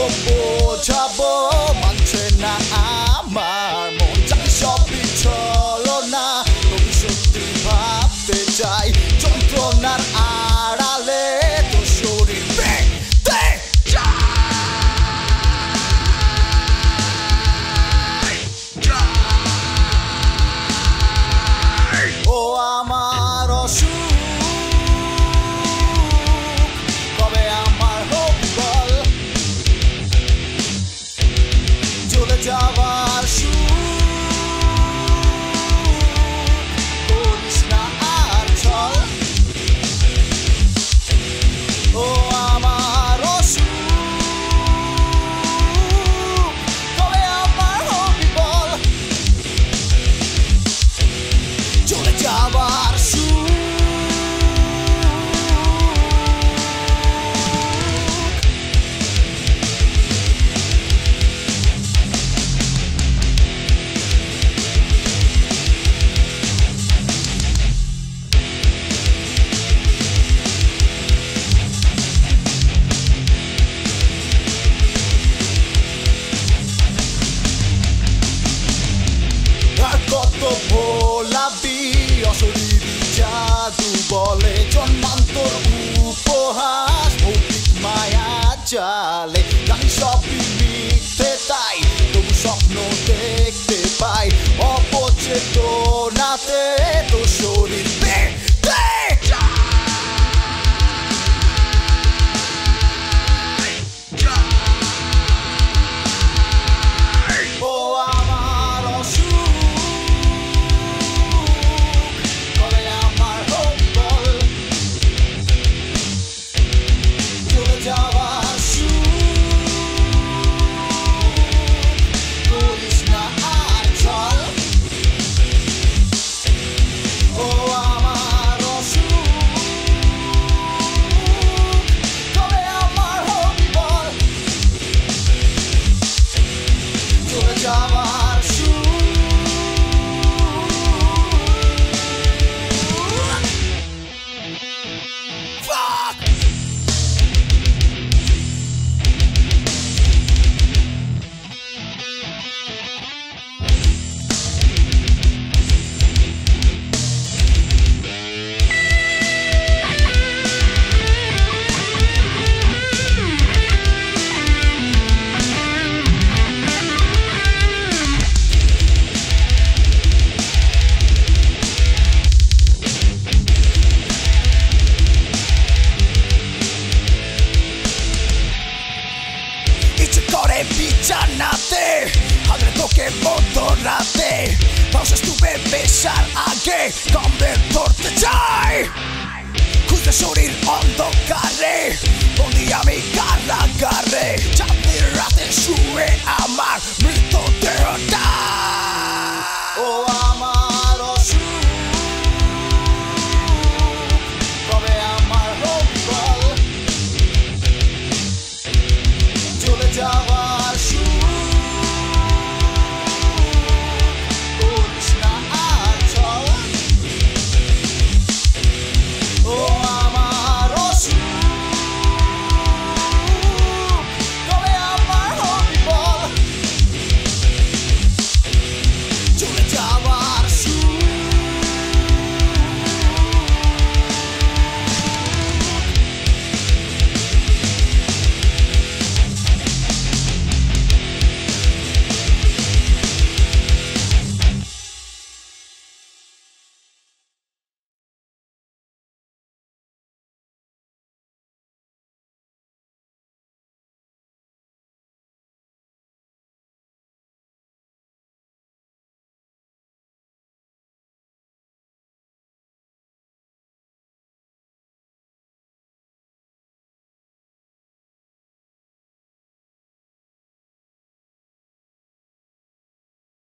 বোঝাবো মানছে না আমার মন চাই সবই চলো না তুমি সত্যি ভাবতে চাই যন্ত্রণার আড়ালে তো শরীর পেতে ও আমার অসুখ কবে আমার হোক বল চলে যাবার করিস না আর চল ও আমার অসুখ কবে আমার হবি বল চলে যাবার কত ভোলাবি অশরীরী জাদু বলে জন্মান্তর উপহাস ভৌতিক মায়া জালে জানি সবই মিথ্যে তাই তবু স্বপ্ন দেখতে পাই অপচেতনাতে তো শরীর পেতে ও আমার অসুখ কবে আমার হোক বল চলে যাওয়ার করিস না আর চল ও আমার অসুখ কবে আমার হোক বল চলে যাওয়ার Fuck! করে বিছানাতে হাজারে তোকে মধ্যরাতে পাশে স্তূপে বেশার আগে কমবে ধরতে চাই খুঁজতে শরীর অন্ধকারে বন্দি আমি কারাগারে